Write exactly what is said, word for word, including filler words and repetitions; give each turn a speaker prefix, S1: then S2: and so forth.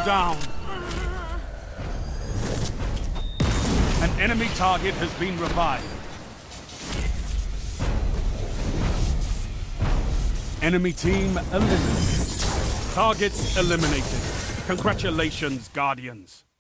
S1: down. An enemy target has been revived. Enemy team eliminated. Targets eliminated. Congratulations, Guardians.